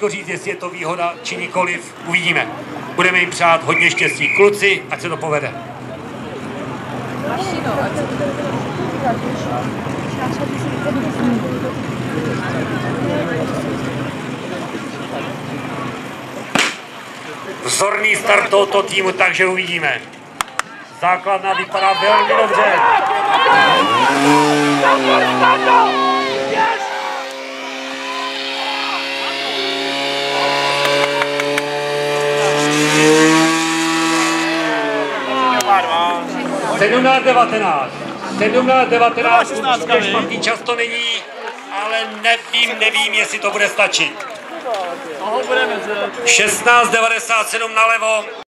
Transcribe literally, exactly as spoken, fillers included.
říct, jestli je to výhoda či nikoliv, uvidíme. Budeme jim přát hodně štěstí. Kluci, ať se to povede. Vzorný start tohoto týmu, takže uvidíme. Základna vypadá velmi dobře. sedmnáct devatenáct. sedmnáct devatenáct. Určitě špatný čas to není, ale nevím, nevím, jestli to bude stačit. šestnáct devadesát sedm nalevo.